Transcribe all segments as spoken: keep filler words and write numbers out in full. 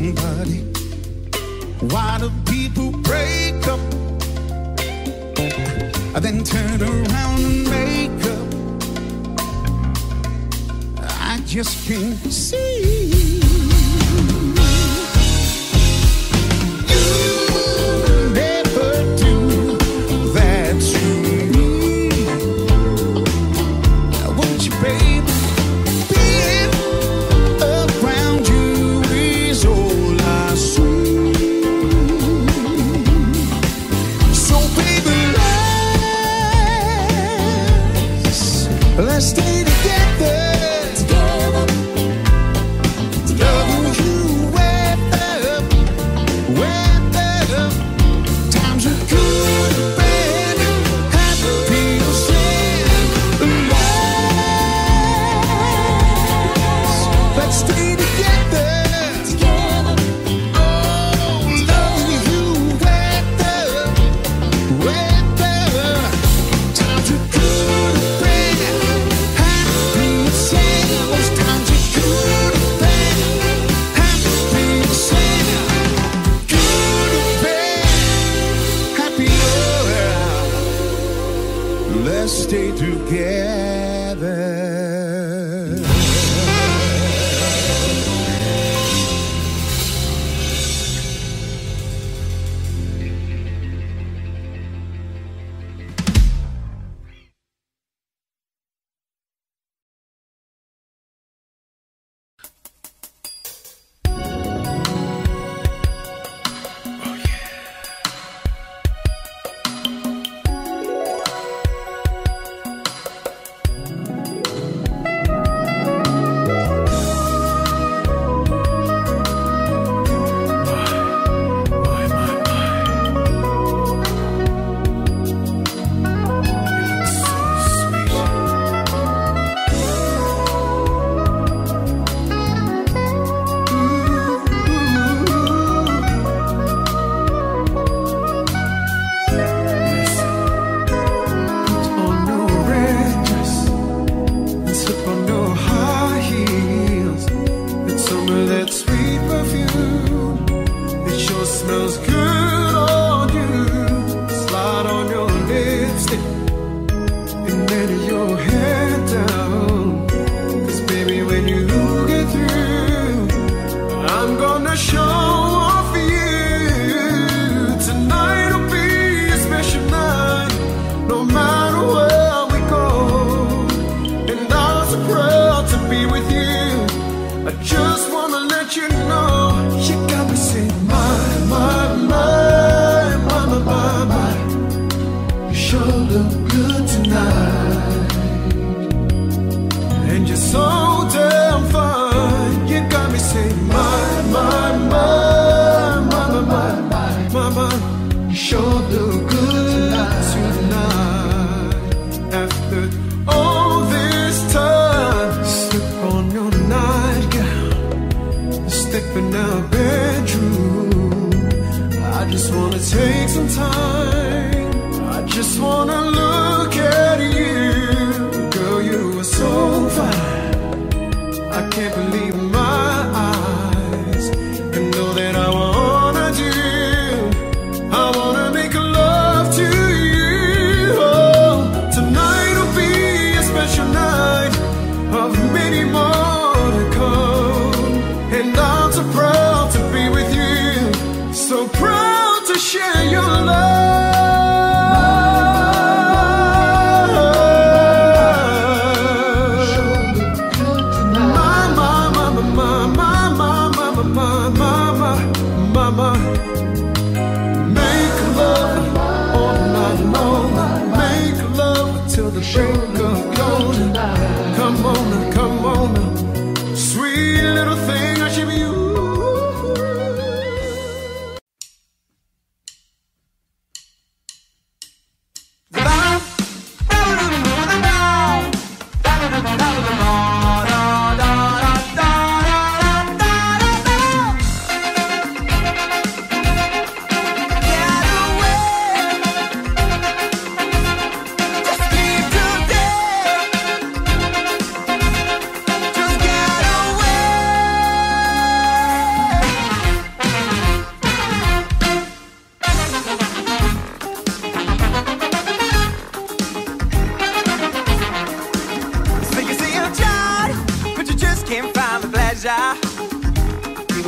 somebody. Why do people break up, then turn around and make up? I just can't see. Let's stay together, together, together. Love you, weather, weather. Times are good, bad, happy or sad. Let's stay together, together. Oh, love you, weather, weather. Times are good, bad. Let's stay together. My, my, my,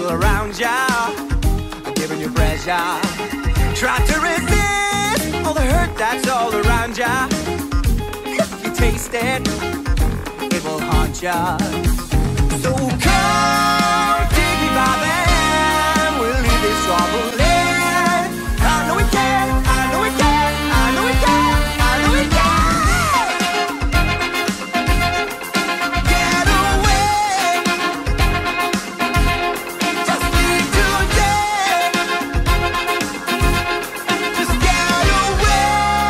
people around ya, giving you pressure. Try to resist all the hurt that's all around ya. If you taste it, it will haunt ya. So come, take me by the hand, we'll leave this trouble in. I know we can, I know we can, I know we can, I know we can. Get away, just leave today. Just get away.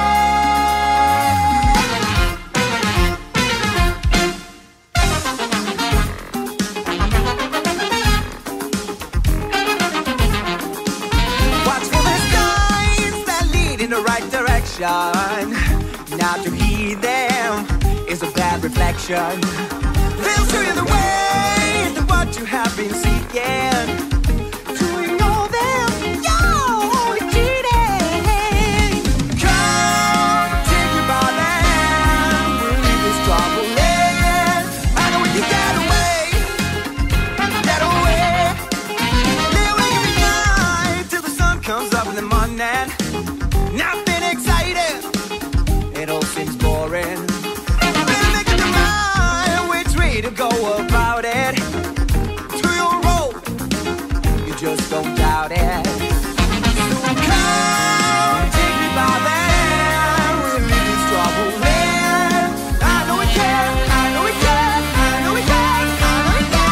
Watch for the signs that lead in the right direction. Not to heed them is a bad reflection. They'll show you the way to what you have been seeking. To ignore them, you're only cheating. Come, take me by the hand, we'll leave this trouble in. I know we can get away, get away. Living every night till the sun comes up in the morning. Nothing exciting, it all seems boring. Better make up your mind which way to go about it. To your road, you just don't doubt it. So come, take me by the hand, we'll leave this trouble in. I know we can, I know we can, I know we can, I know we can.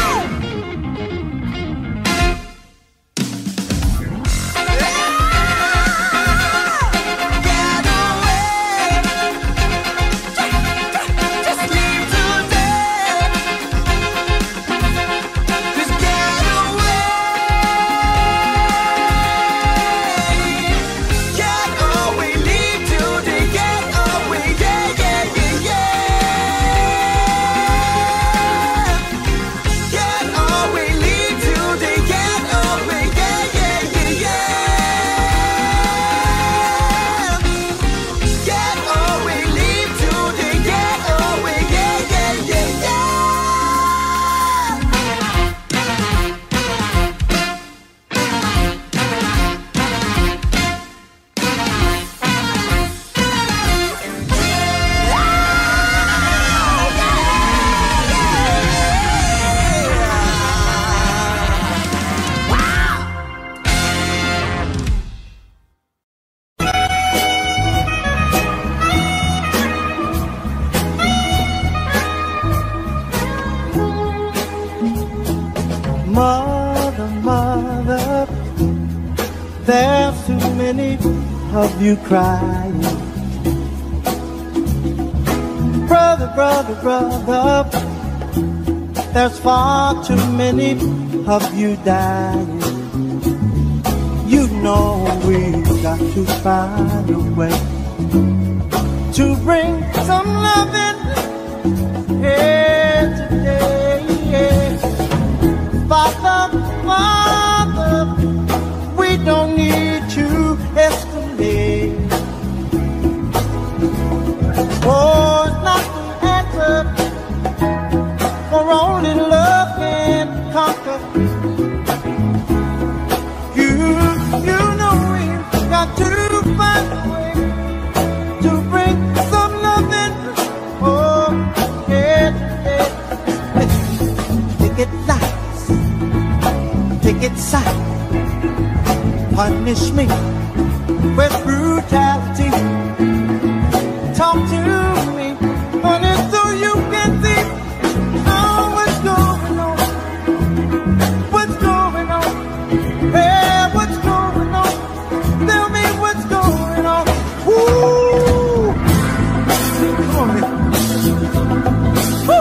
Get away, just leave today. Just get away. Get away, leave today. Get away, yeah, yeah, yeah, yeah. Get away, leave today. Get away, yeah, yeah, yeah, yeah. Get away, leave today. Get away, yeah, yeah, yeah, yeah. Mother, mother, there's too many of you crying. Brother, brother, brother, there's far too many of you dying. You know we've got to find a way to bring some loving here today. Father, Father, we don't need to escalate. Oh, it's not the answer, for only love can conquer. You, you know we've got to find a way to bring some loving. Oh, yeah, yeah. Take it light. Take it sight, punish me with brutality. Talk to me, honey, so you can see oh, what's going on. What's going on? Hey, what's going on? Tell me what's going on. Woo! Come on, man. Woo!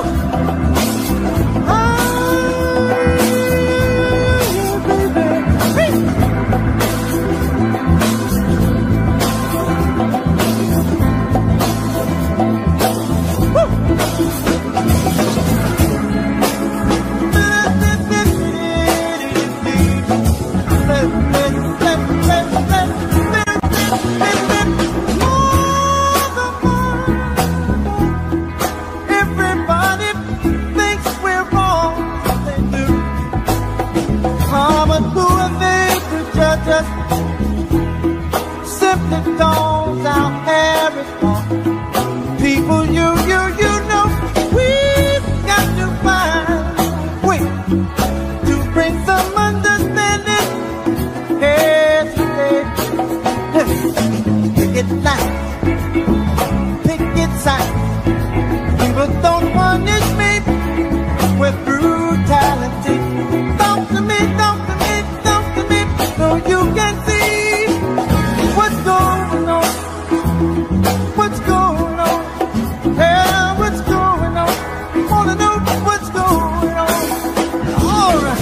picket line, picket sign. People don't punish me with brutality. Talk to me, talk to me, talk to me, so you can see what's going on, what's going on, yeah, what's going on. Wanna know what's going on. All right.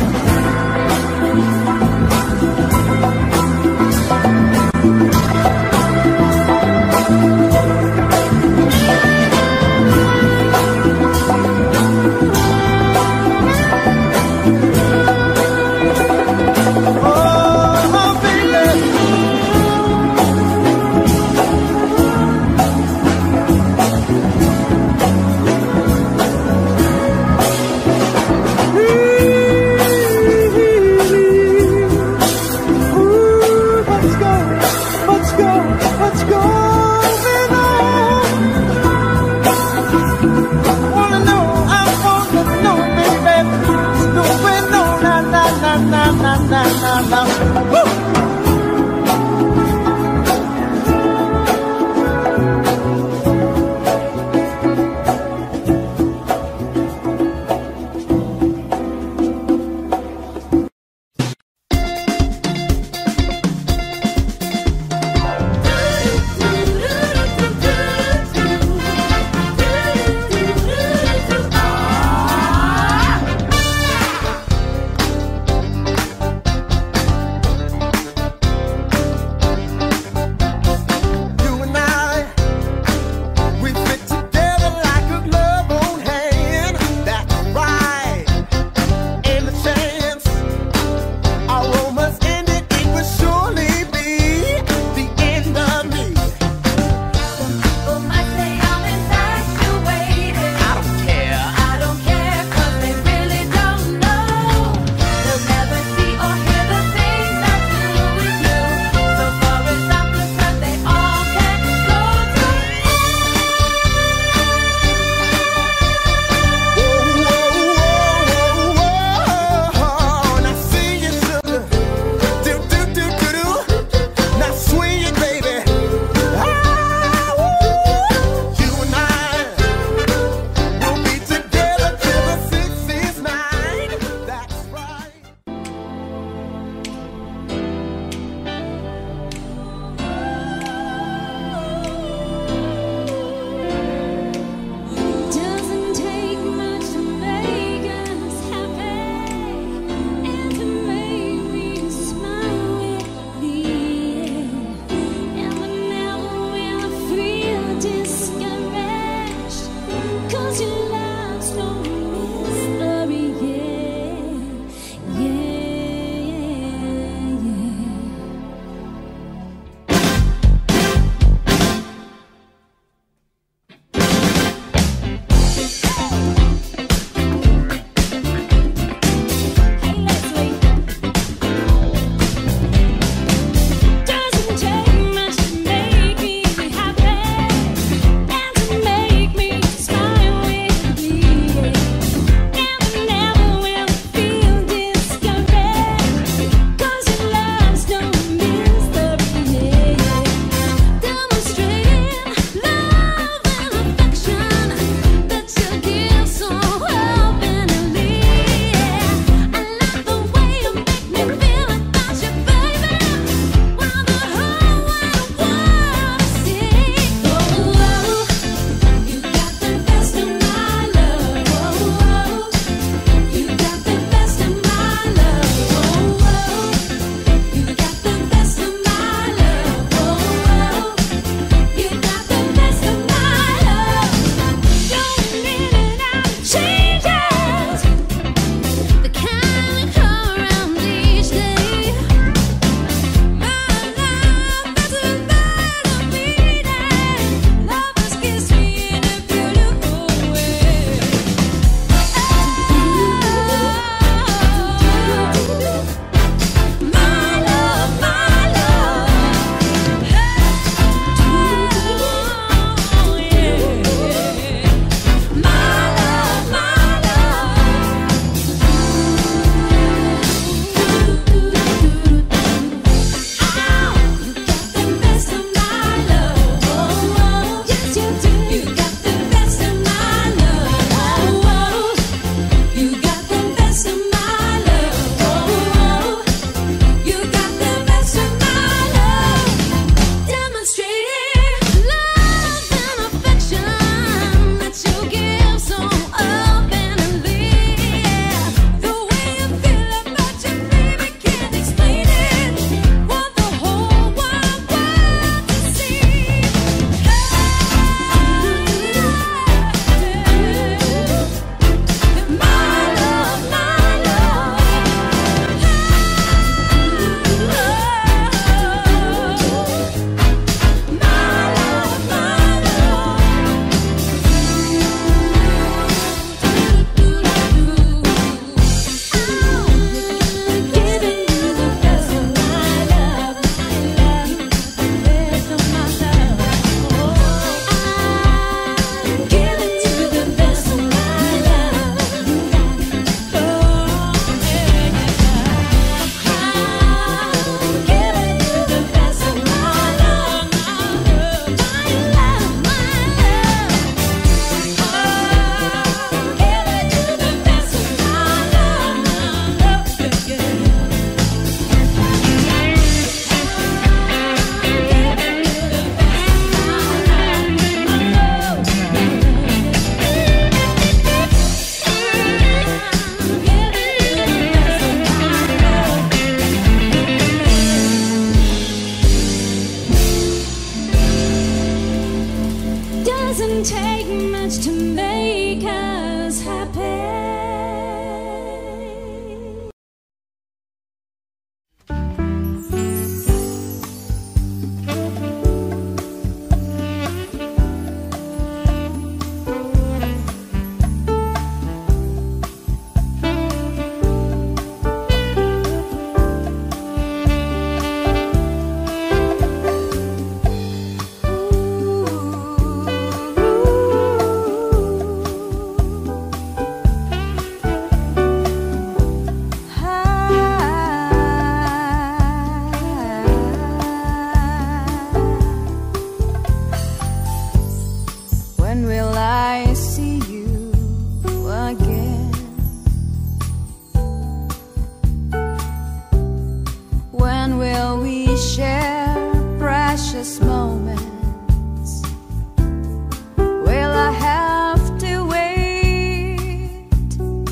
When will we share precious moments? Will I have to wait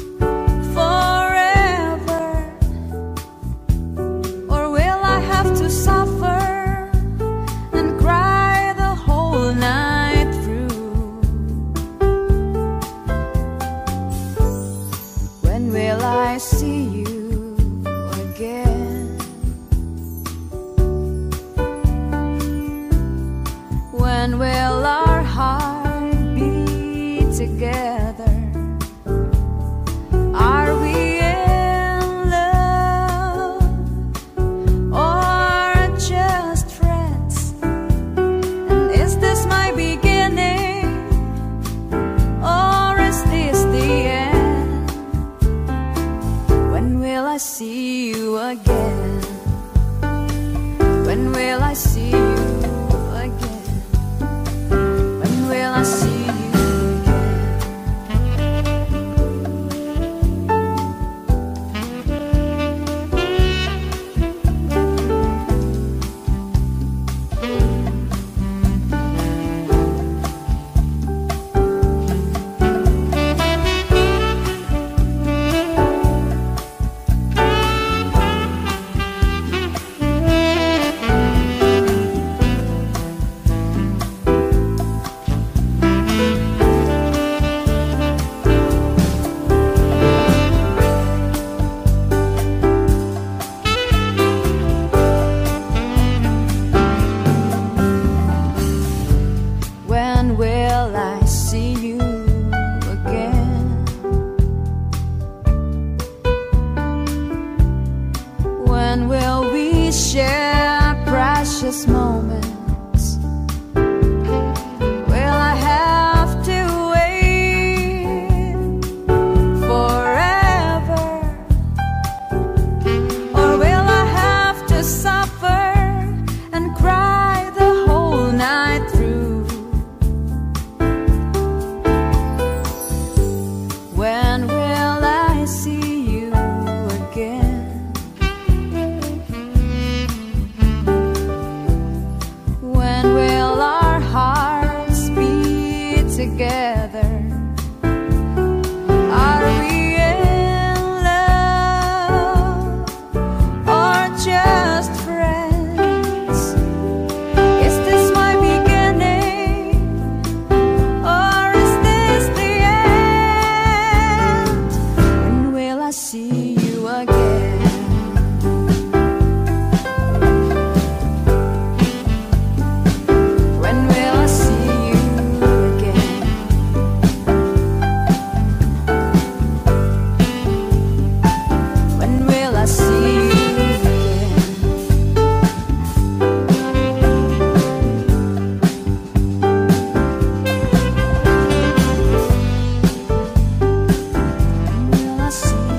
forever? Or will I have to suffer and cry the whole night through? When will I see you again? When will our heart be together? Are we in love or just friends? And is this my beginning or is this the end? When will I see you again? When will I see you again? When will I see you again? When will I see you again? When will we share precious moments? Will I have to wait forever? Or will I have to suffer and cry the whole night through? When will I see you again? When will our hearts be together? Are we in love or just friends? Is this my beginning or is this the end? When will I see you again? When will I see you again? When will I see you again? Will I see you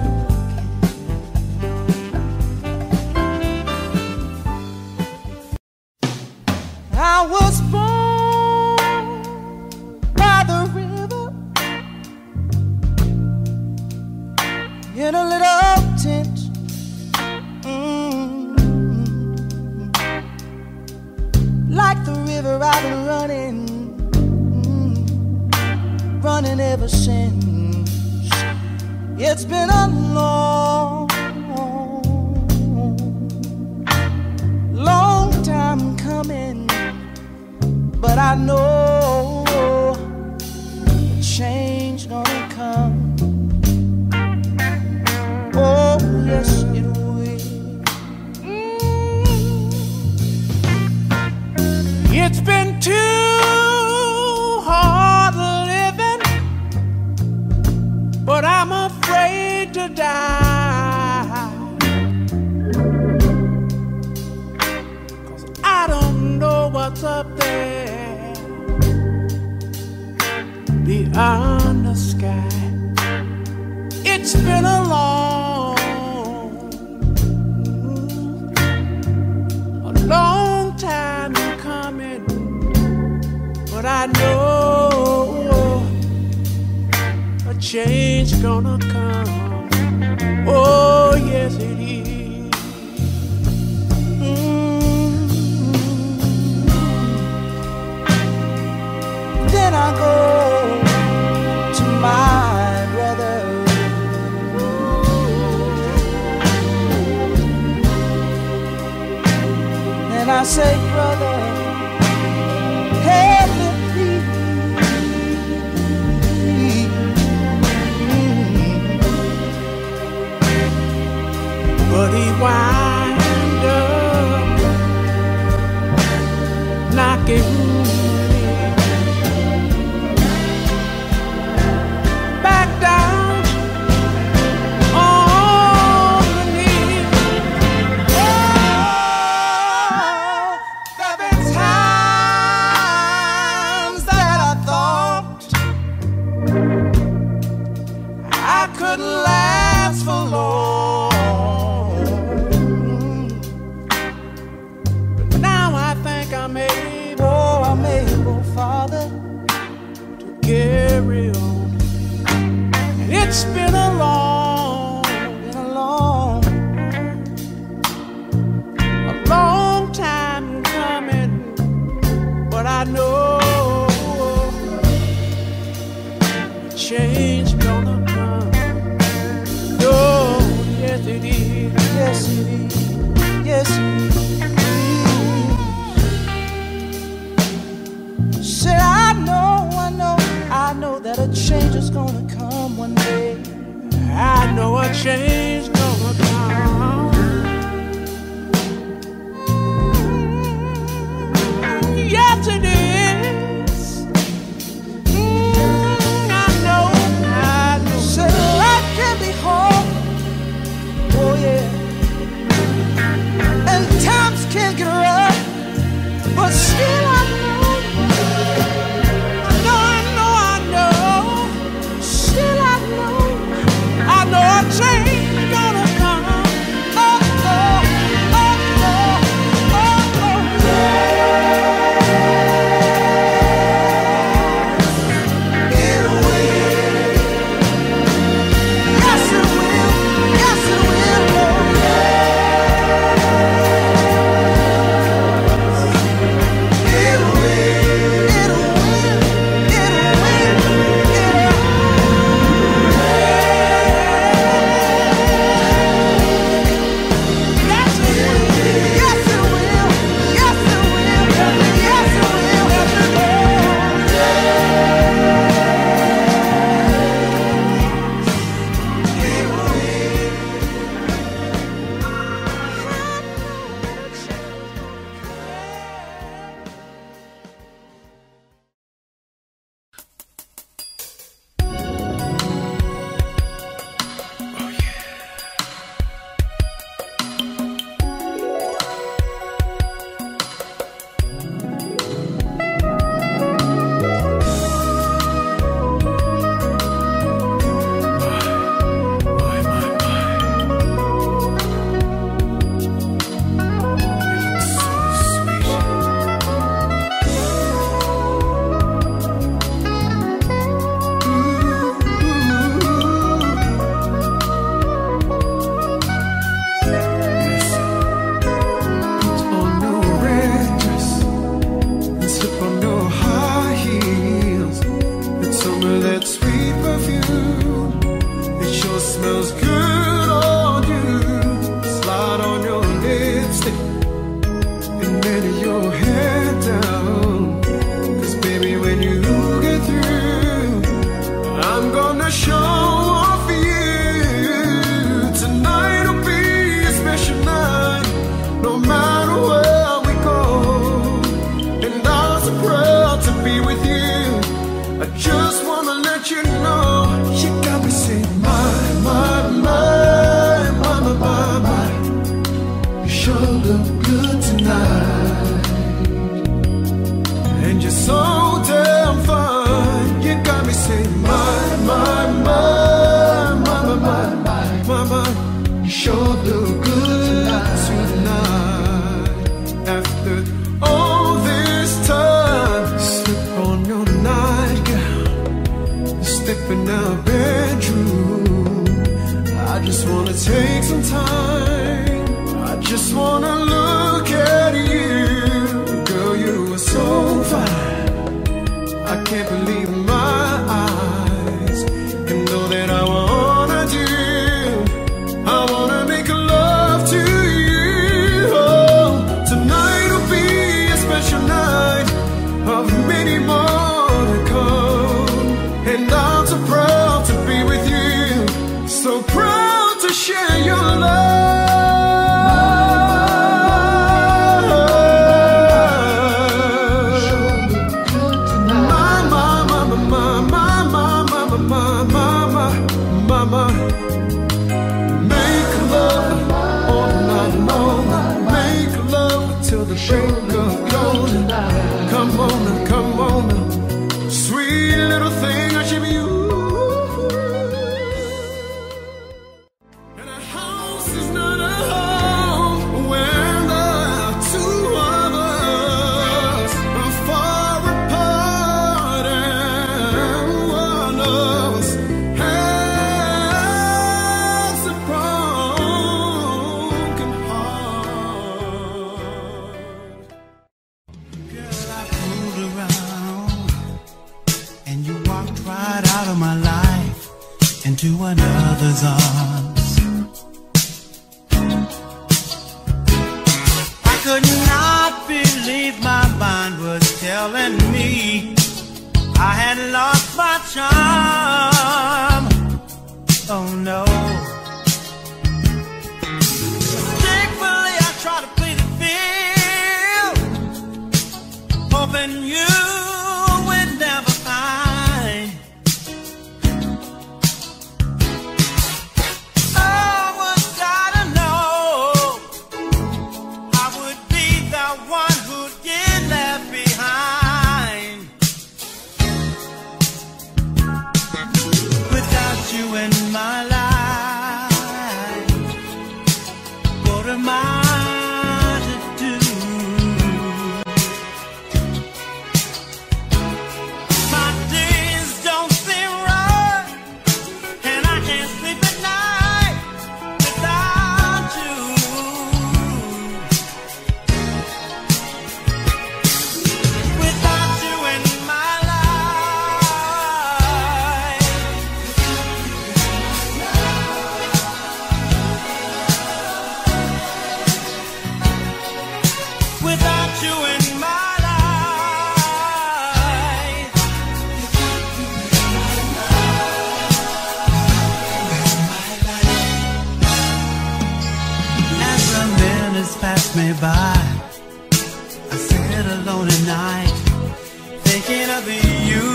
I was born by the river in a little tent. Mm. Like the river I've been running, mm, running ever since. It's been a long, long time coming, but I know a change gonna come. Oh yes, it will. Mm. It's been too hard living, but I'm afraid to die. 'Cause I don't know what's up there beyond the sky. It's been a long, a long time coming, but I know a change gonna come. Oh yes it is. I say, brother, help me please. But he wind up knocking me back down on the knee. Oh, there've been times that I thought I couldn't last for long. I'm able, I'm able, Father, to carry on. And it's been a long, been a long, a long time coming, but I know change gonna come. Oh, yes it is, yes it is, yes it is. Said I know, I know, I know that a change is gonna come one day. I know a change gonna come. Yes it is. Mm, I know, I know. Said life can be hard. Oh yeah. And times can get rough, but still I know. Change gonna come. Oh, oh, oh, oh, oh, oh, yeah. It will. Yes, it will. Yes, it will. Oh, yes. It will. It will. It will. Take some time. I just wanna look at you. Girl, you are so fine. I can't believe my eyes. And all that I wanna do, I wanna make love to you. Oh, tonight will be your love. Mama, make love all night long. Make love till the break of dawn. Come on, come on, sweet little thing, I should be you. And a house is not a home when the two of us are far apart, and one of us has a broken heart. Girl, I fooled around, and you walked right out of my life into another's arms. I could not believe my mind was telling me I had lost my charm. Oh no. Thankfully I tried to play the field, hoping you would never find. Oh, was I to know I would be the one who'd get left behind. Without you in my life, what am I to do? My days don't seem right, and I can't sleep at night without you. Without you in my life, without you in my life. As the minutes pass me by, I sit alone at night, thinking of you.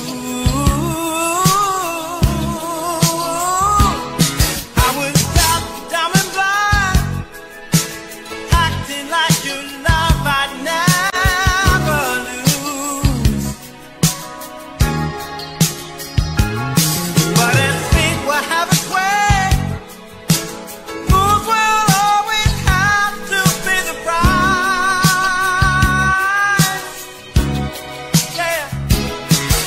I was out dumb and blind, acting like your love I'd never lose. But as fate will have its way, fools will always have to pay the price. Yeah.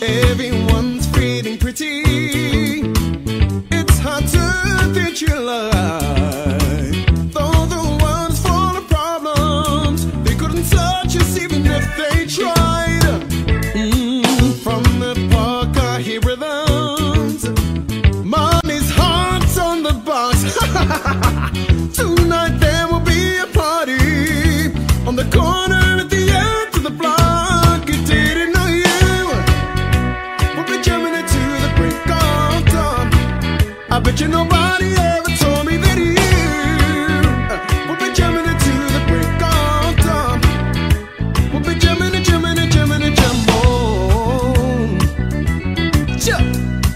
Everyone's feeling pretty. It's hard to visualize. Though the world's full of problems, they couldn't touch us even if they tried. Mm, from the park I hear rhythms. Money's hearts on the box. Tonight there will be a party on the corner at the end of the block. You didn't know you would be jamming it to the break of dawn. I bet you nobody ever told me that you would be jamming it to the break of dawn. We'll be jamming it, jamming it, jamming it, jam on. Jump.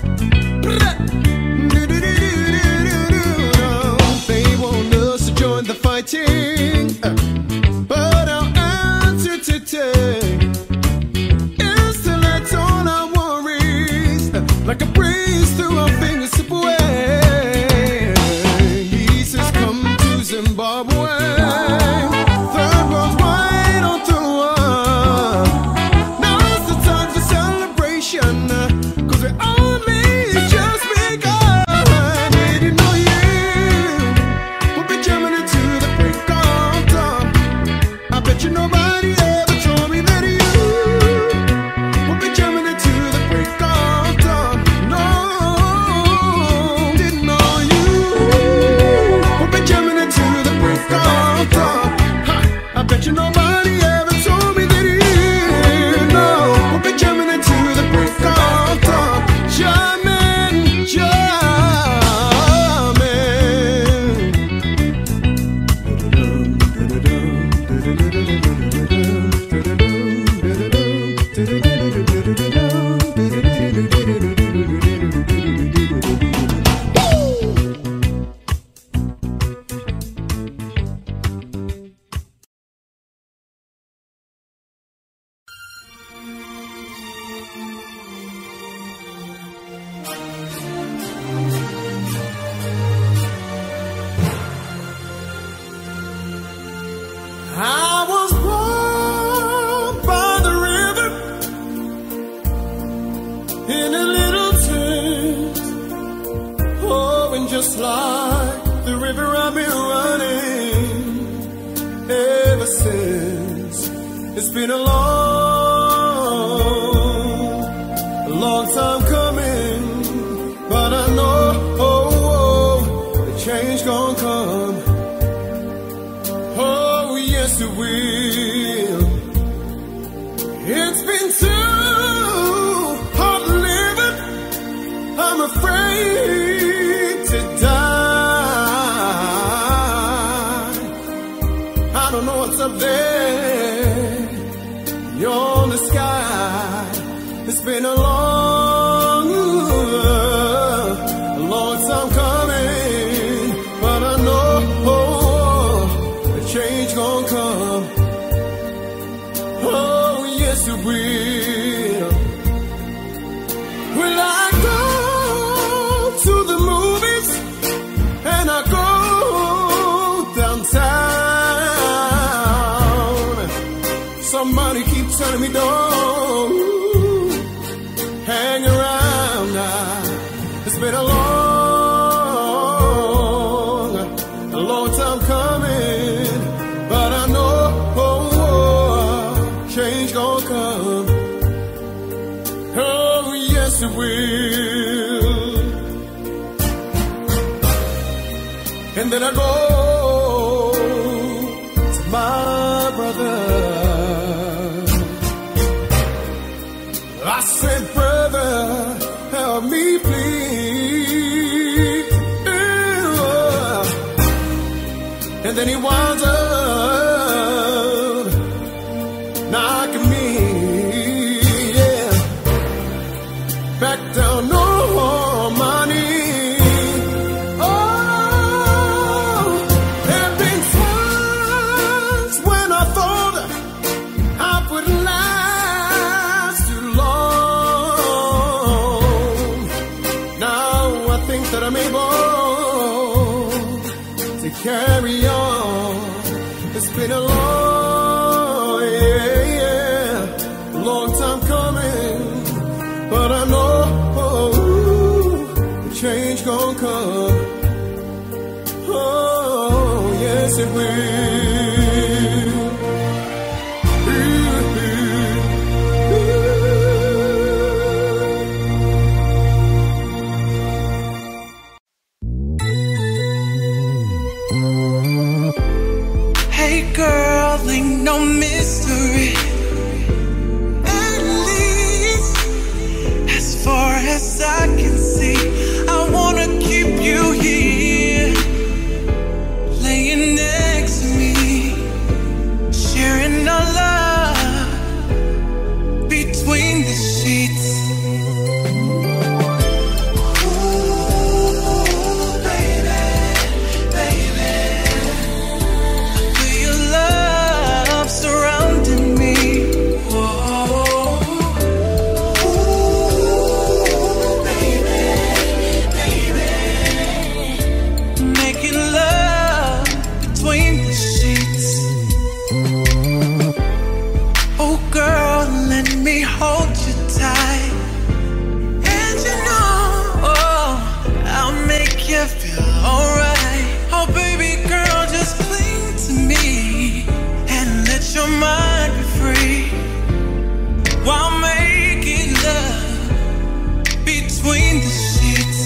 They want us to join the fighting, but our answer today is to let all our worries, like a breeze through our fingers, slip away. Jesus, come to Zimbabwe. Third world's wide on through us. Now's the time for celebration, 'cause we only just begun. Didn't know you would be jamming it to the break of dawn. I bet you nobody ever told me that you would be jamming it to the break of dawn. No, didn't know you would be jamming it to the break of dawn. Ha, I bet you nobody ever told me that you know would be jamming it to the break of dawn. Jamming, I was born by the river in a little tent. Oh, and just like the river I've been running ever since. It's been a long, a long time coming, but I know oh, oh, the change gon' come. Oh, yes it will. It's been too hard living. I'm afraid to die. I don't know what's up there. You're in the sky. It's been a long, a long time coming, but I know oh, the change gon' come. Oh, yes it will. Will I go to the movies and I go downtown? Somebody keep telling me don't hang around now. It's been a long, a long time coming, but I know oh, oh, change gon' come. Oh, yes it will. And then I go to my brother. I said, brother, help me please. And then he winds up knocking me, yeah, back down on my knees. Oh, there have been times when I thought I wouldn't last too long. Now I think that I'm able to carry on. but I know the change gon' come. Oh, yes it will. Hey girl, ain't no mystery. At least as far as I can see, I wanna keep you here, laying next to me, sharing our love between the sheets. Your mind be free while making love between the sheets.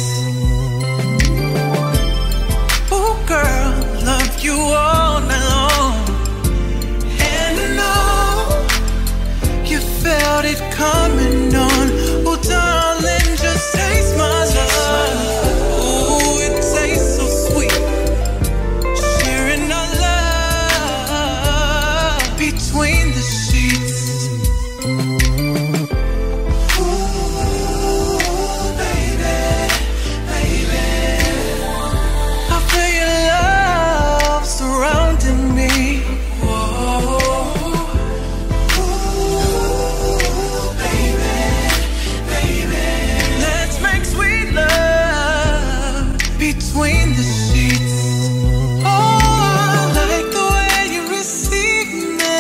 Oh girl, love you all night long, and I know you felt it coming on. Oh darling, just taste my love. Oh, it tastes so sweet, sharing our love between the sheets. Ooh, baby, baby, I feel your love surrounding me. Whoa. Ooh, baby, baby, let's make sweet love between the sheets. Oh, I like the way you receive me.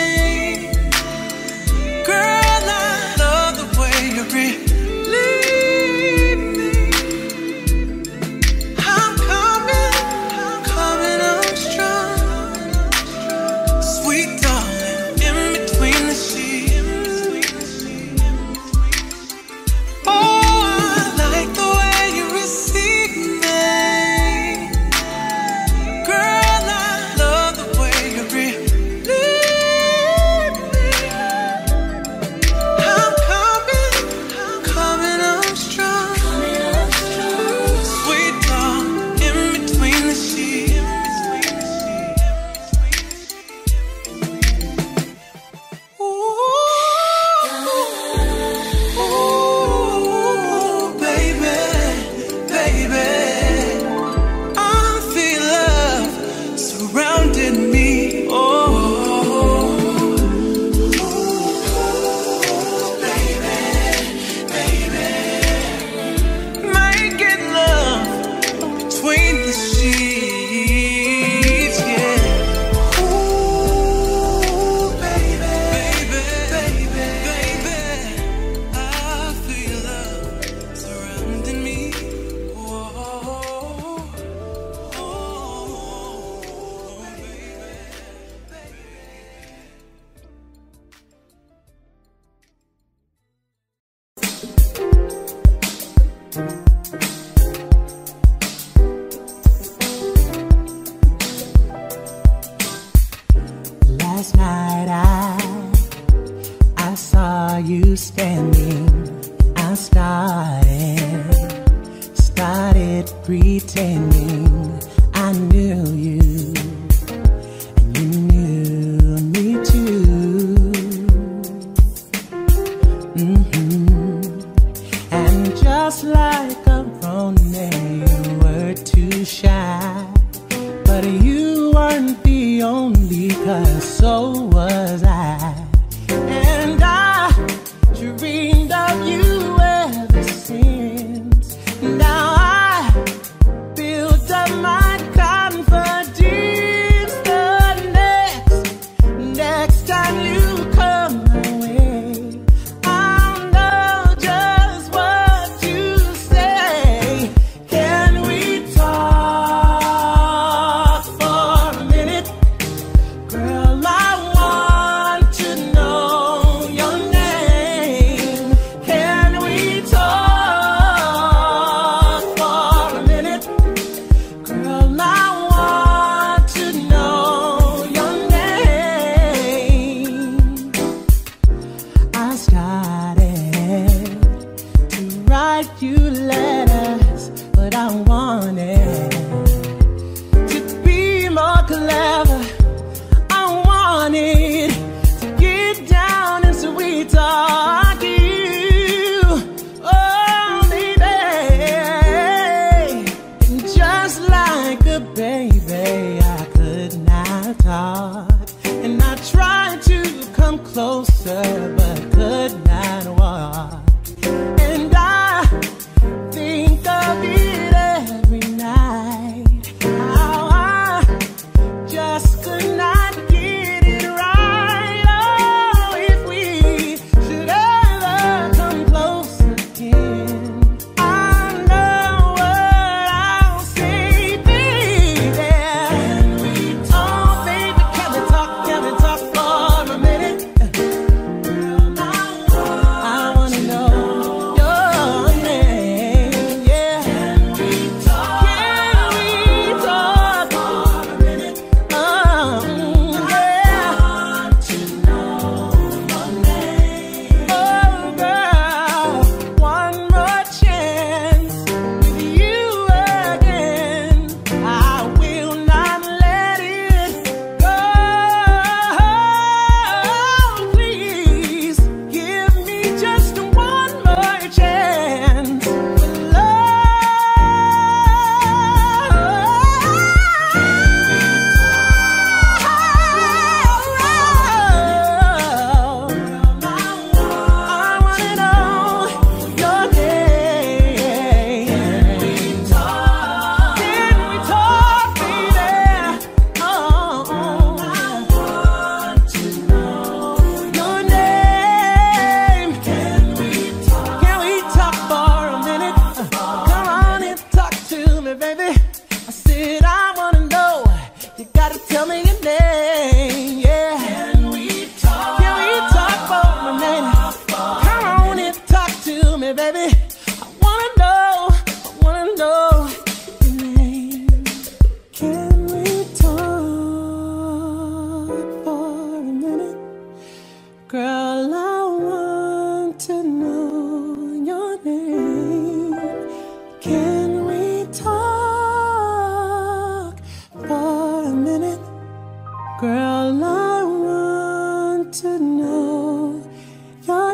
Last night I, I saw you standing. I started, started pretending I knew you, and you knew me too. Mm-hmm. And just like a grown man, you were too shy, but you weren't the only, 'cause so was I. And I dreamed of you ever since. Now I built up my confidence. The next, next time you come my way, I'll know just you letters, but I wanted to be more clever. I wanted to get down and sweet talk you, oh baby. And just like a baby, I could not talk, and I tried to come closer, but could not walk. And I think of it every night, how I just could not get it right. Oh, if we should ever come close again, I know what I'll say, baby. Can we talk? Oh, baby, can we talk? Can we talk for a minute? I wanna know your name, yeah. Can we talk? Can we talk for a minute? Um, yeah. I want to know your name. Oh, girl, one more chance with you again. I will not let it go. Please give me just one more chance with love. I wanna know your name. Can we talk? Can we talk, baby? Oh, I want to know your name. Can we talk? Can we talk for a minute? Come on and talk to me, baby. I said I wanna know. You gotta tell me your name, yeah. Can we talk? Can we talk for a minute? Come on and talk to me, baby. I wanna know. I wanna know your name. Can we talk for a minute? Girl, I want to know your name. Can we talk for a minute? Girl, I want to know your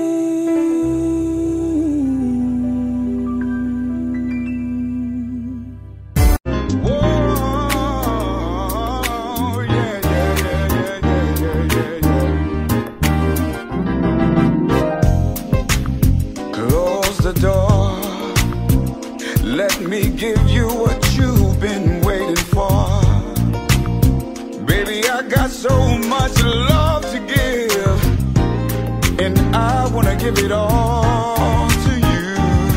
name. Whoa, yeah, yeah, yeah, yeah, yeah, yeah, yeah. Close the door. Let me give you what you've been waiting for. Baby, I got so much love to give, and I wanna give it all to you.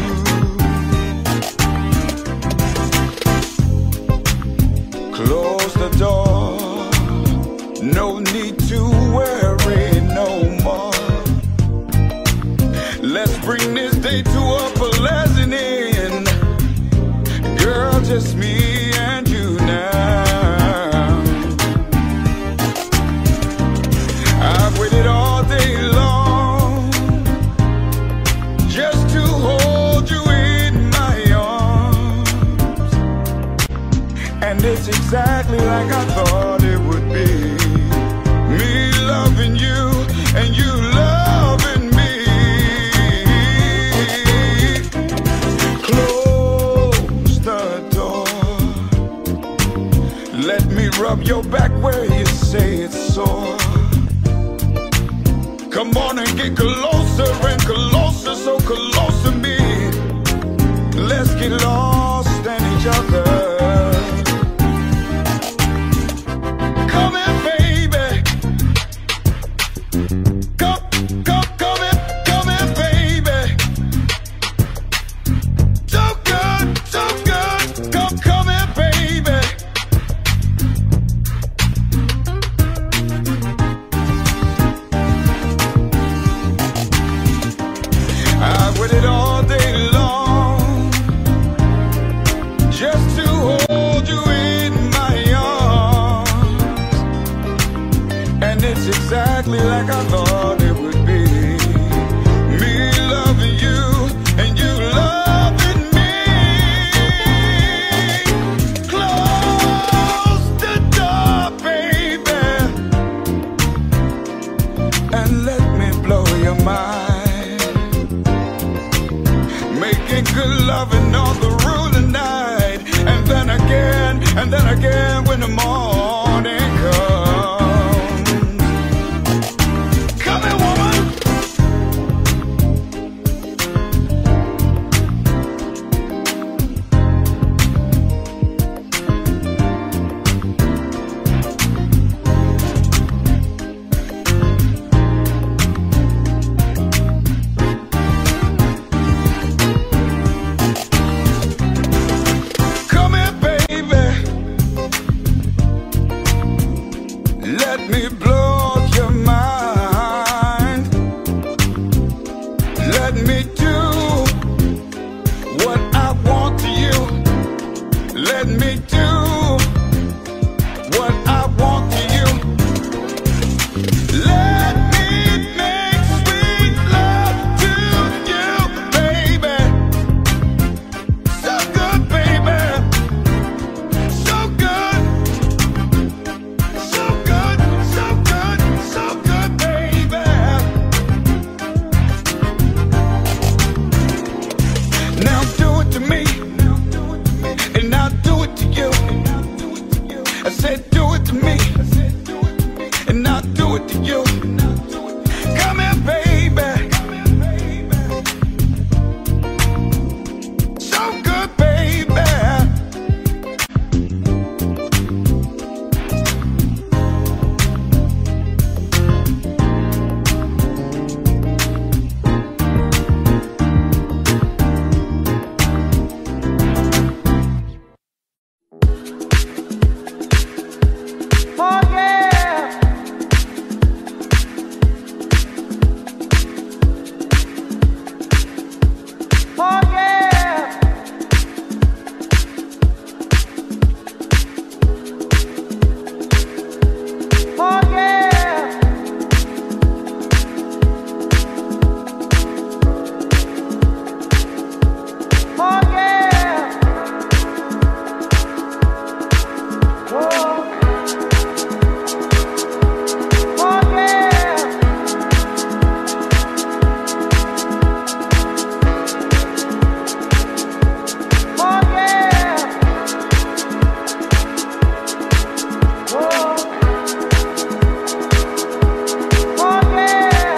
Close the door. No need to worry no more. Let's bring this day to a pleasant end. Girl, just me and you now. I've waited all day long just to hold you in my arms, and it's exactly like I thought it would be. Me loving you and you loving me. Close the door. Let me rub your back where you say it's sore. Come on and get closer and closer, so close to me. Let's get lost in each other. me good loving all the through the night. And then again, and then again when the morning comes. Come here, woman. Let me blow your mind. Let me do what I want to you. Let me do what I want to you. Let me make sweet love to you, baby. So good, baby. So good. So good, so good, so good, baby. Now do it to me, and I'll do it to you. I said do it to me, and I'll do it to you. Come here, baby. So good, baby. Oh yeah. Oh yeah. Oh yeah. Oh yeah. Whoa. Oh yeah. Oh yeah. Whoa. Oh yeah.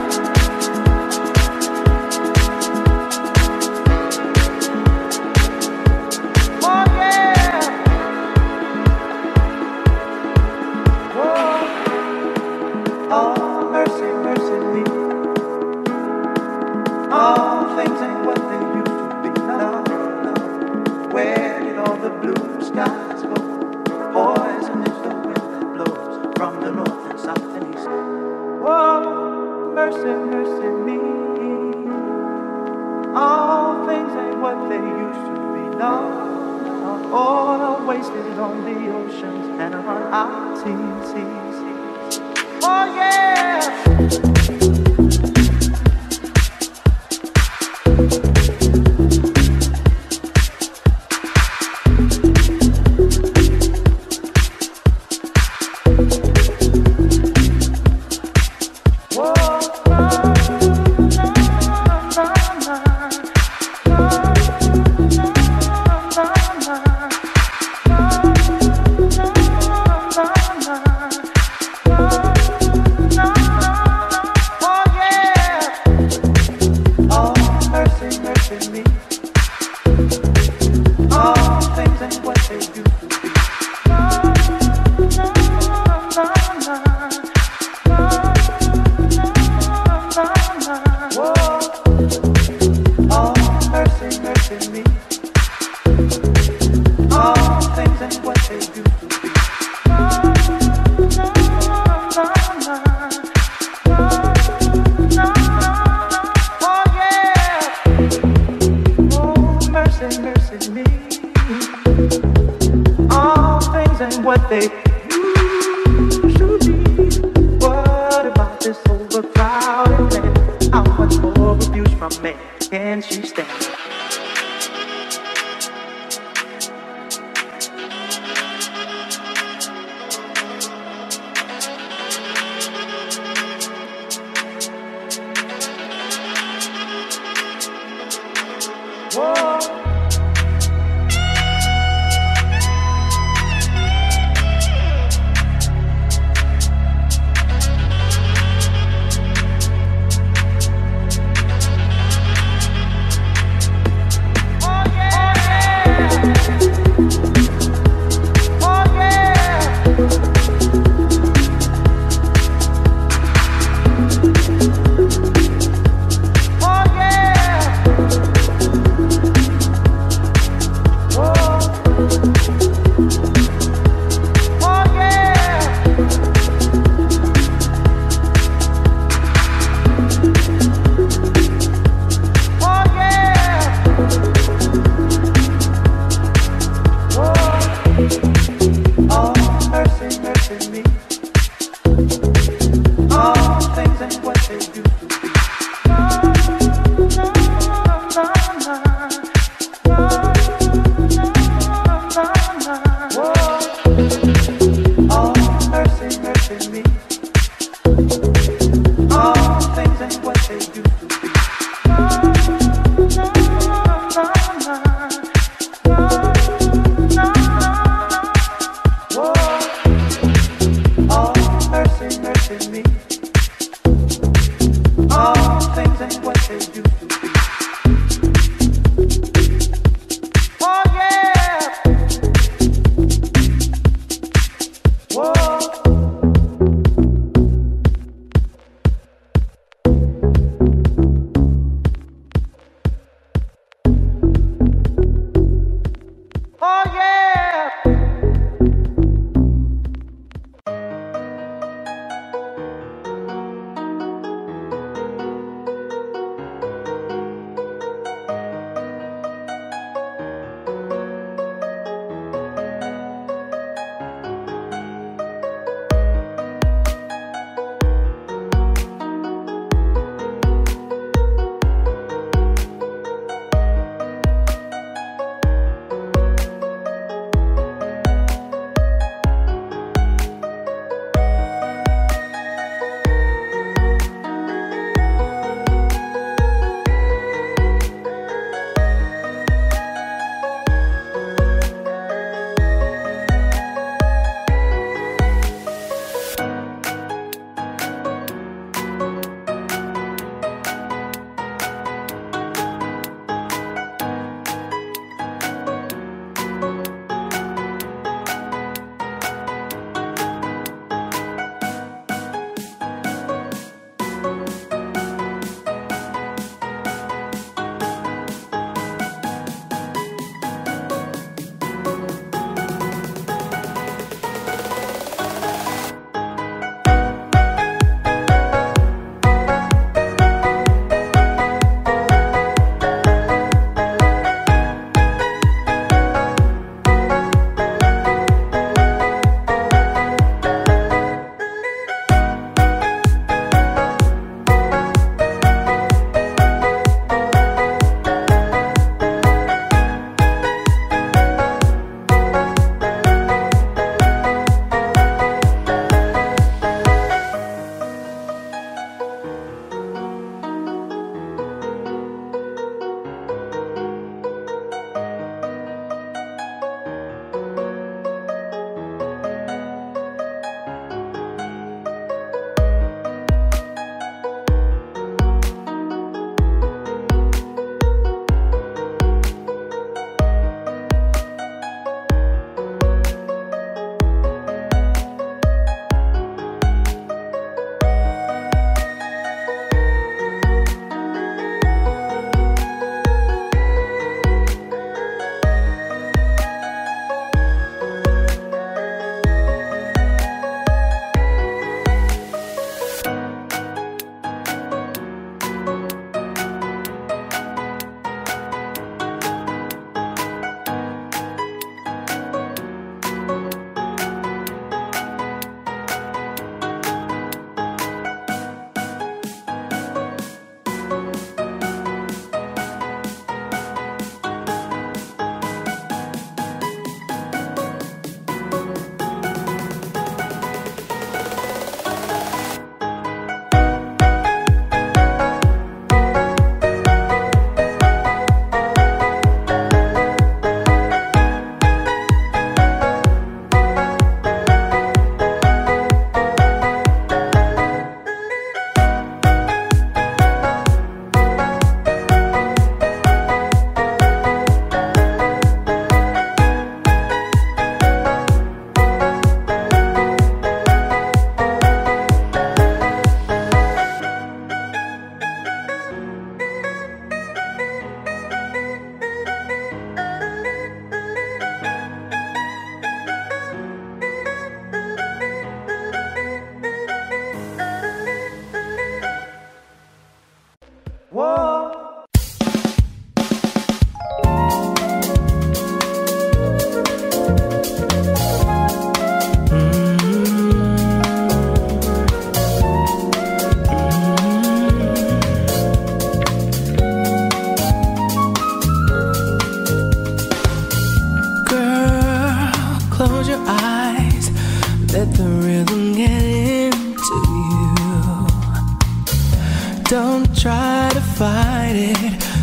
Oh yeah. Whoa. Oh, mercy, mercy me. All things ain't what they used to be. No, no. Where did all the blue skies go? Poison is the wind that blows from the north and south and east. Whoa, mercy, mercy me. All things ain't what they used to be. No, no. Oil wasted on the oceans and on our seas, seas, seas. Oh yeah. Whoa, no, no, no, no, no, no, no, no, oh yeah. Oh, mercy, mercy me. All things ain't what they used to be. No, no, no, no, no, no, no. Whoa. Oh, mercy, mercy me. All things ain't what they used to be. No, no, no, no, no, no, oh yeah. Oh, mercy, mercy me. All things ain't what they used to be. What about this overcrowded land? How much more abuse from men can she stand?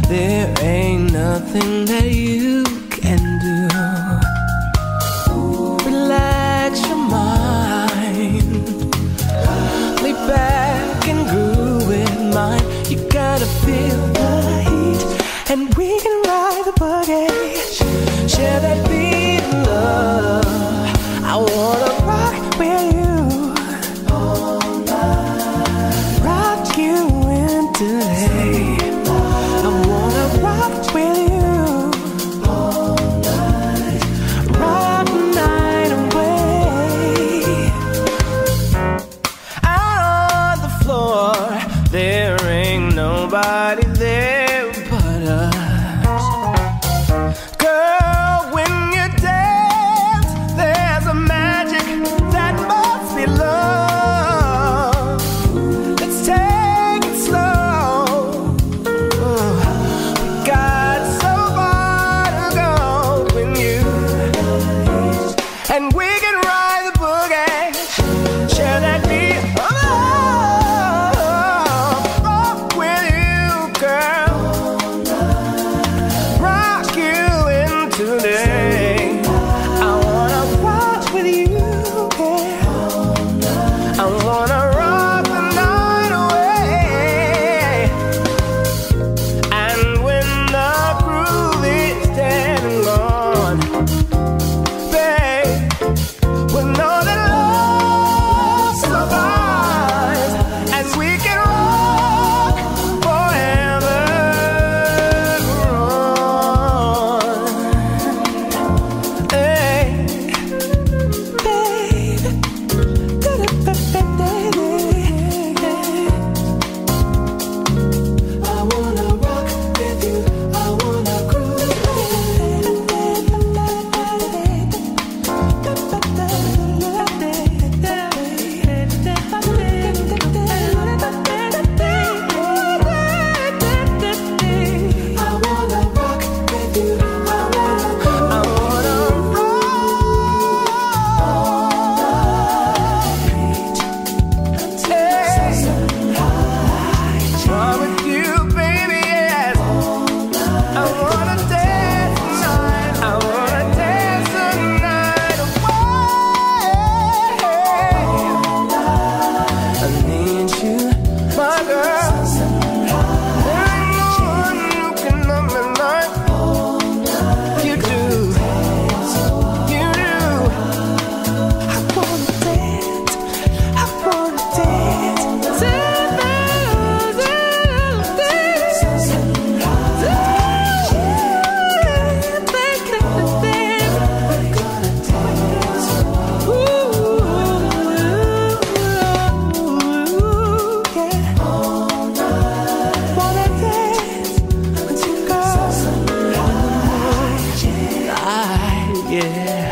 there ain't nothing that you can do. Relax your mind, lay back and groove with mine. You gotta feel the heat, and we can ride the buggy, share that beat of love. I wanna rock with you all night, rock you into day. I wanna rock with you all night, rock the night away. Out on the floor, there ain't nobody there but us. Girl, when you dance, there's a magic that must be love. Let's take it slow. We got so far to go with you, and we can ride the boogie, share that beat of love. Rock with you, girl, rock you into day. I wanna rock with you, girl. I wanna rock the night away. And when the groove is dead and gone, babe, we know that love survives, and we can rock forever. Hey, I wanna rock with you. I wanna groove. I wanna rock with you. I wanna I wanna rock with you, baby, yes. I wanna dance tonight. I wanna dance the night away. I need you, my girl. There ain't no one who can love me like you do. You do. I wanna dance. I wanna dance. Yeah.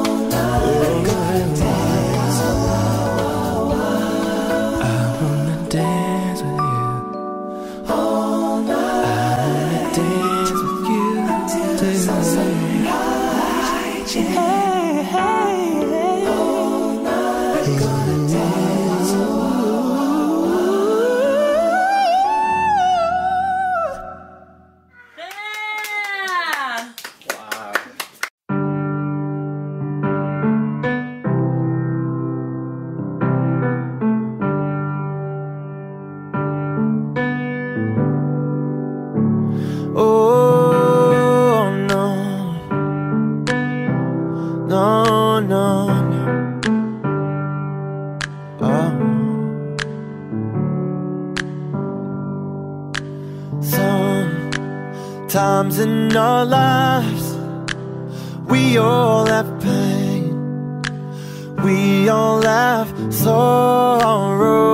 I wanna dance with you. I wanna dance with you today. Hey, hey, hey. Gonna dance. Oh no, no, no, no. Oh. Sometimes in our lives we all have pain, we all have sorrow.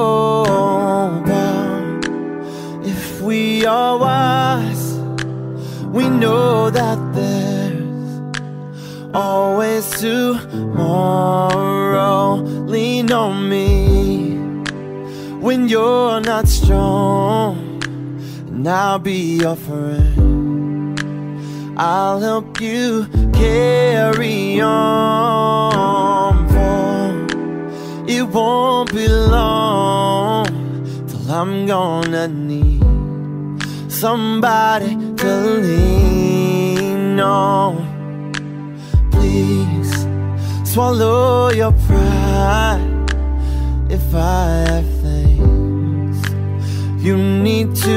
But if we are wise, we know that there's always tomorrow. Lean on me when you're not strong, and I'll be your friend. I'll help you carry on, for it won't be long till I'm gonna need somebody to lean on. Please swallow your pride. If I have things you need to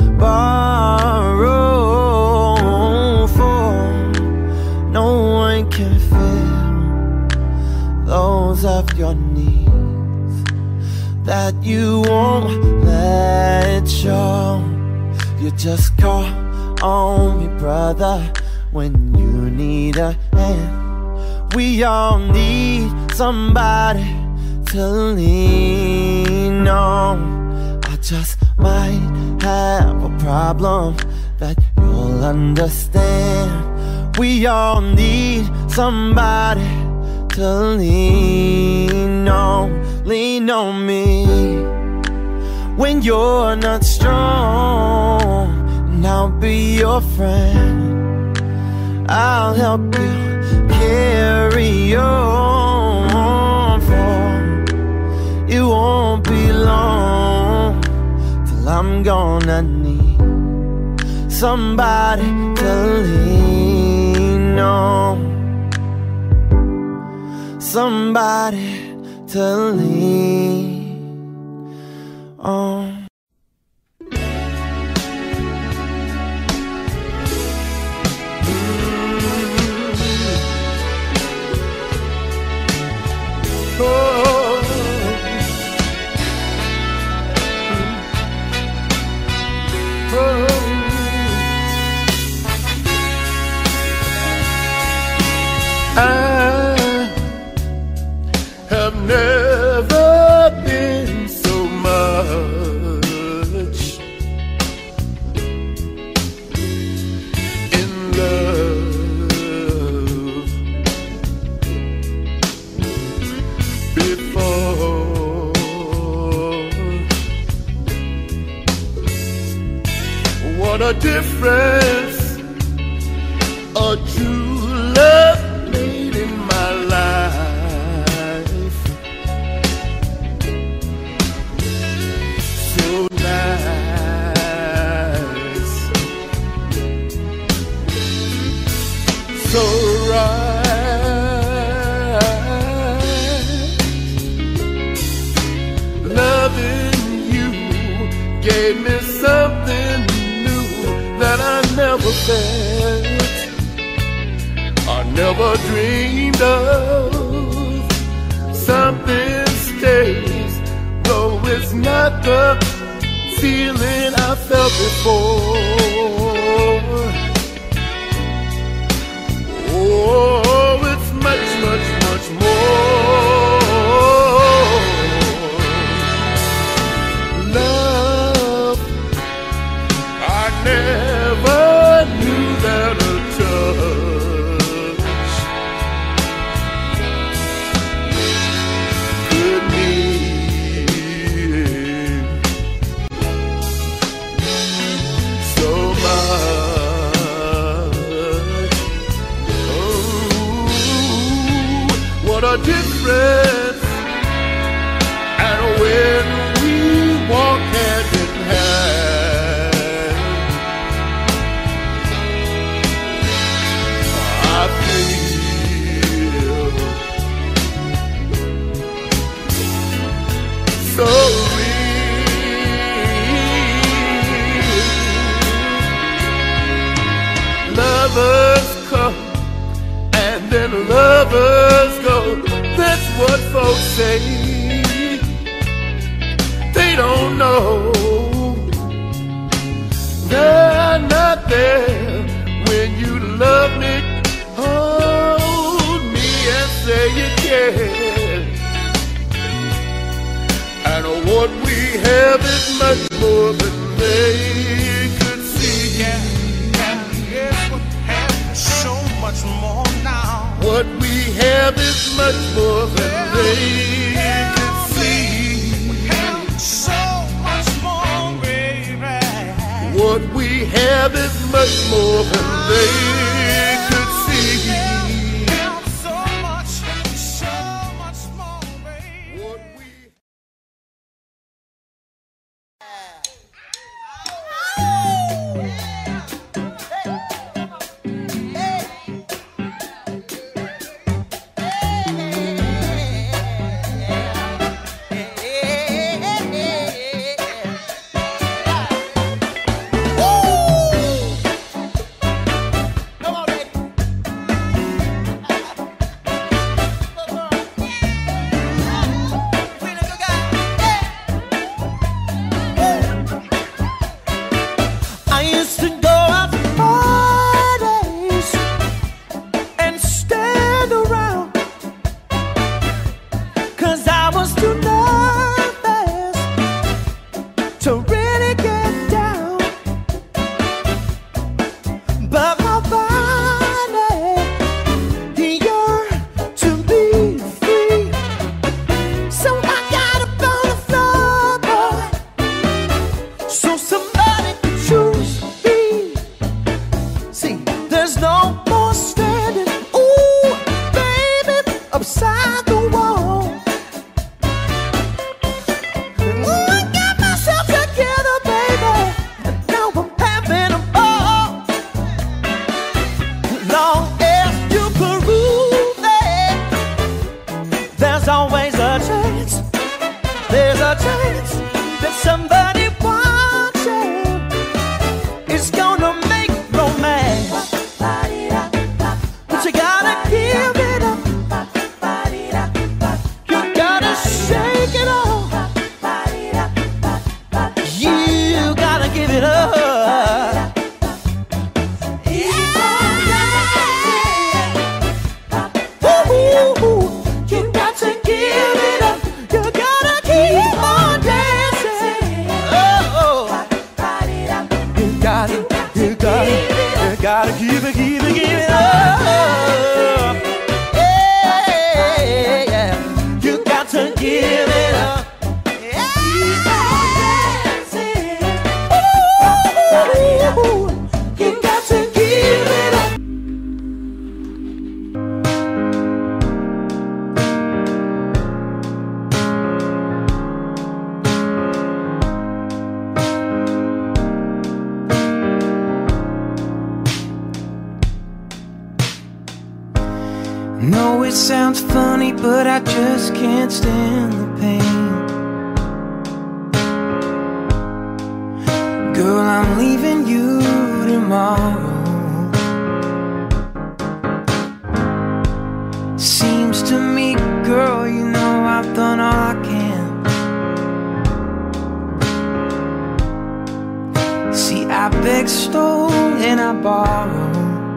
borrow for, no one can fill those of your needs that you won't let show. You just call on me, brother, when you need a hand. We all need somebody to lean on. I just might have a problem that you'll understand. We all need somebody to lean on. Lean on me when you're not strong, and I'll be your friend. I'll help you carry on, for it won't be long till I'm gonna need somebody to lean on, somebody to lean on. I have never been so much in love before. What a difference a true love made in my life. So nice, so right. Loving you gave me something new that I never felt, I never dreamed of. Something stays, though it's not the feeling I felt before. Oh, it's much, much, much more. Love, I never knew that a touch could mean so much. Oh, what a difference! And when we walk hand in hand, I feel so real. Lovers come and then lovers go. That's what folks say. They don't know they're not there when you love me. Hold me and say you care. And what we have is much more than they could see. Yeah, and here's what happens, so much more now. What we have is much more than they could see. We have so much more, baby. What we have is much more than they could see. We have so much, so much more, baby. What we Oh! somebody watching, it's gonna make romance. But you gotta give it up, you gotta shake it off, you gotta give it up. Gotta keep it, keep it, keep it up. Yeah, yeah. You got to give it up. Yeah. Ooh, you got to give it up. No, it sounds funny, but I just can't stand the pain. Girl, I'm leaving you tomorrow. Seems to me, girl, you know I've done all I can. See, I begged, stole, and I borrowed.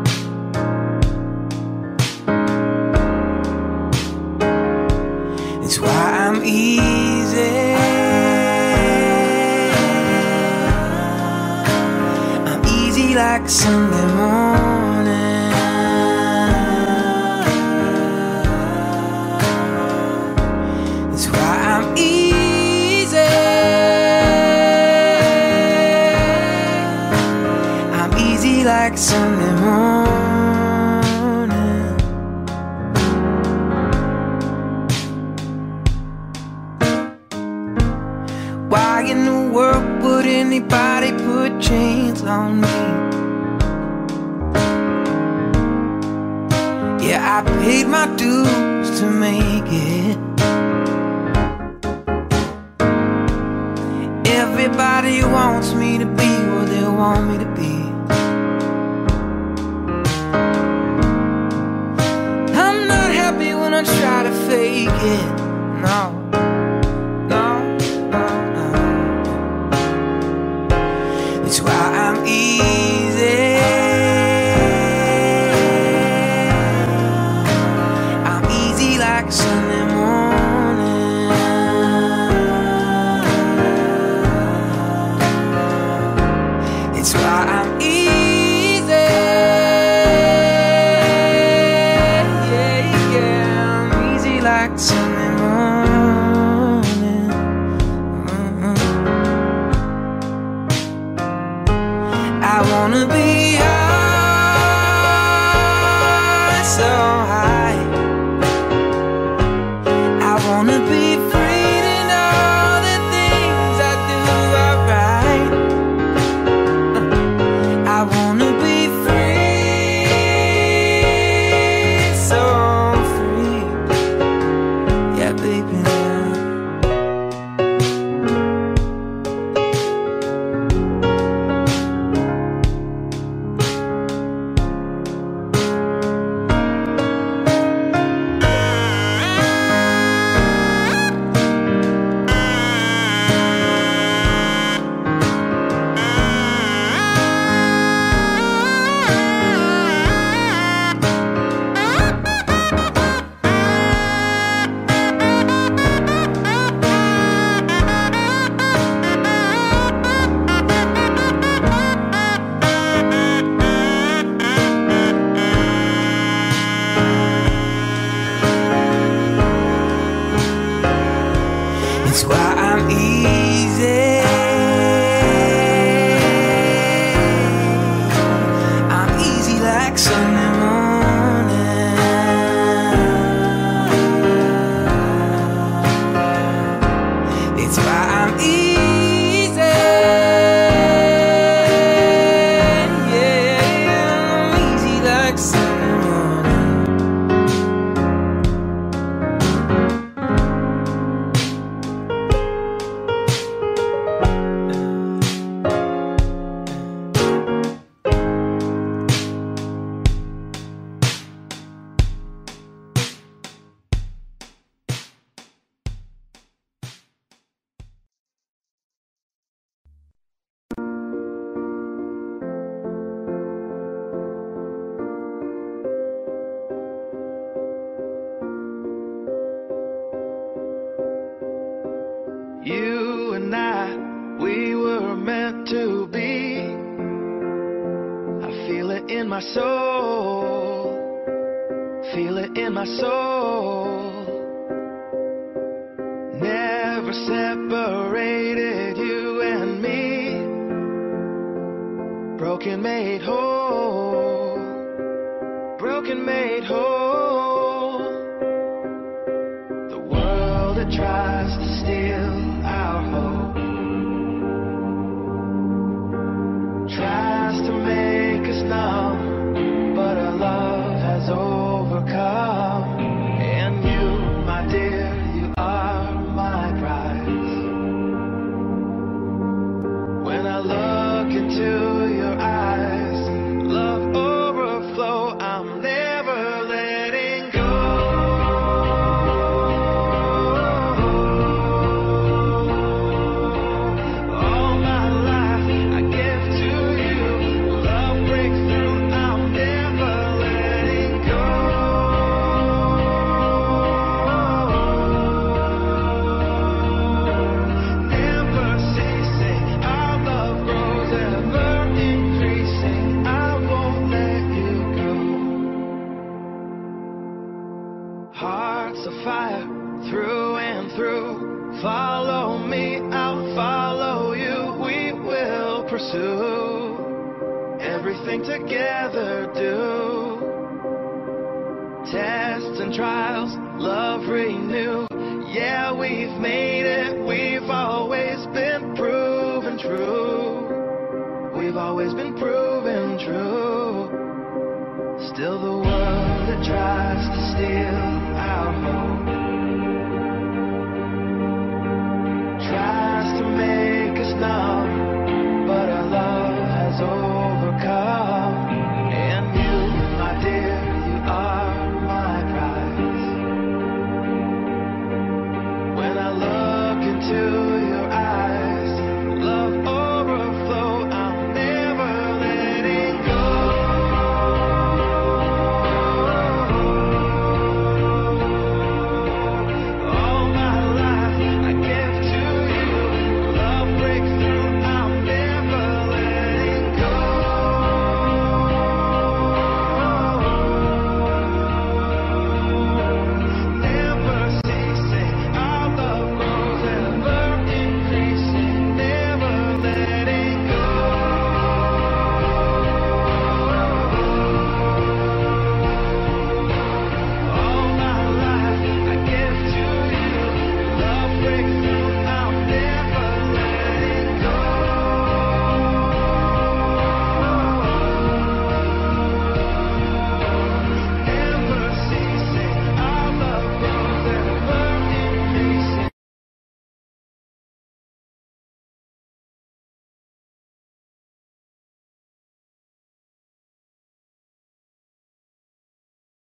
It's why I'm easy. I'm easy like Sunday morning. That's why I'm easy. I'm easy like Sunday morning. Why in the world would anybody put chains on me? Yeah, I paid my dues to make it. Everybody wants me to be what they want me to be. I'm not happy when I try to fake it, no. It's why I'm easy. I'm easy like Sunday morning. It's why I'm easy. Yeah, yeah. I'm easy like Sunday morning. Mm-hmm. I wanna be high, so high. I wanna be free to know the things I do are right. I wanna be free, so free. Yeah, baby. it in my soul, feel it in my soul. Never separated you and me, broken made whole, broken made whole. The world that tries to steal our hope tries to make us numb, but our love has overcome. And you, my dear, you are my prize. When I look into your eyes, love overflow, I'm never letting go. All my life I give to you, love breaks through, I'm never letting go. Never ceasing, our love grows ever increasing, I won't let you go. Hearts of fire through and through, follow me, I'll follow you, we will pursue everything together, do tests and trials, love renew. Yeah, we've made it, we've always been proven true, we've always been proven true. Still the world that tries to steal